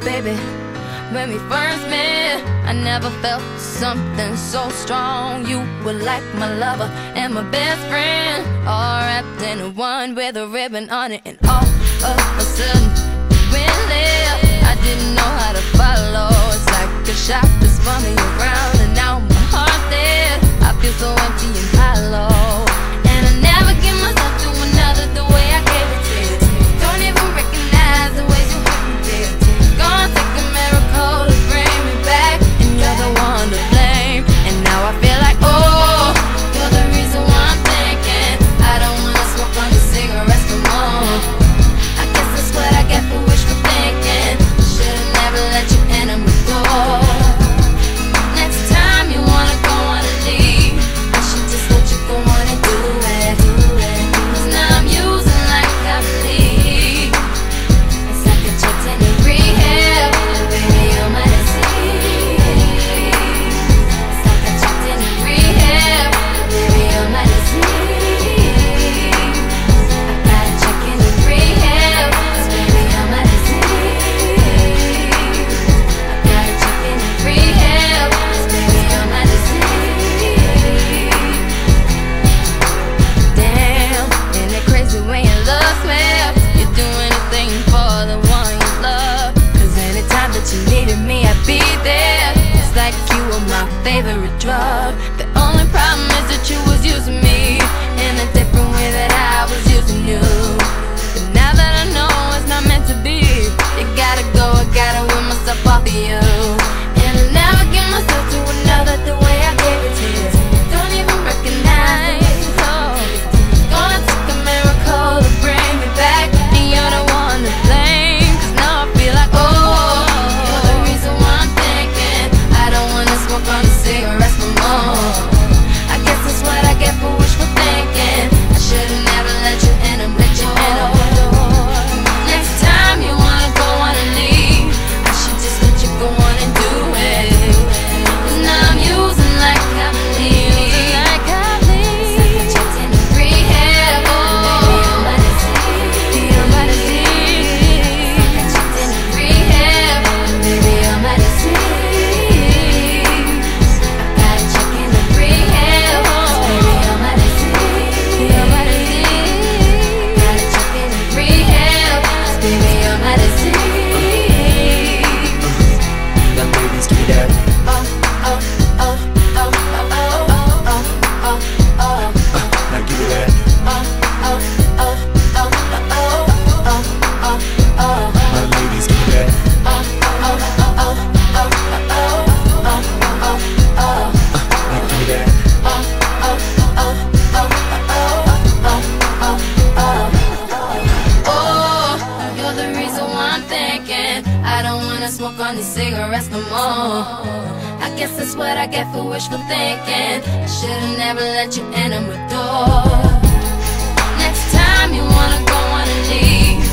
baby. When we first met, I never felt something so strong. You were like my lover and my best friend, all wrapped in one with a ribbon on it. And all of a sudden, we went left. I didn't know how to follow. It's like a shot that's spun me around, and now my heart's dead. I feel so empty and hollow, and I never give myself to another the way I gave it to you. Don't even recognize the ways you hurt me, dear. Gonna take a miracle to bring me back, and you're the one to blame. And now I feel like, oh, you're the reason why I'm thinking I don't wanna smoke on the cigarettes no more. I guess that's what I get for wishful thinking. Should've never let you in on my door. Next time you wanna go on a leave, I should just let you go on and do it. Cause now I'm using like I believe. It's like a checked in a rehab, baby, you're my disease. It's like I checked in a rehab, baby, you're my disease. I gotta check in a rehab, cause baby, you're my disease. I gotta check in a rehab, cause baby, you're my disease. Damn, ain't it crazy when your love smells? You do anything for the one you love. Cause anytime that you needed me, I'd be there. It's like you were my favorite drug. The only problem is that you was using me in a different way that I was using you. But now that I know it's not meant to be, you gotta go, I gotta win myself off of you. And I'll never give myself to another the way I gave it to you. Don't even recognize, oh. Gonna take a miracle to bring me back, and you're the one to blame. Cause now I feel like, oh, you're the reason why I'm thinking I don't wanna smoke on the cigarettes no more. I guess that's what I get for wishful thinking. I should've never let you in on my door. Next time you wanna go on and leave, I should just let you go on and do it. Cause now I'm using like I believe. It's like I checked in a rehab, baby, you're my disease. You're my disease. I checked in a rehab, baby, you're my disease. I gotta check in a rehab, baby, you're my disease. You're my disease. Gotta check in a rehab, baby, you're my disease. Now ladies, give me that. Oh, oh, oh, oh, oh, oh, oh, oh, oh. Now give me that. Oh, oh, oh, oh, oh, oh, oh, oh. Now ladies, give me that. Oh, oh, oh, oh, oh, oh, oh, oh, oh. Now give me that. Oh, oh, oh, oh, oh, oh, oh. Oh, you're the reason why I'm thinking I don't wanna smoke on these cigarettes no more. I guess that's what I get for wishful thinking. I should've never let you in on my door. Next time you wanna go on and leave,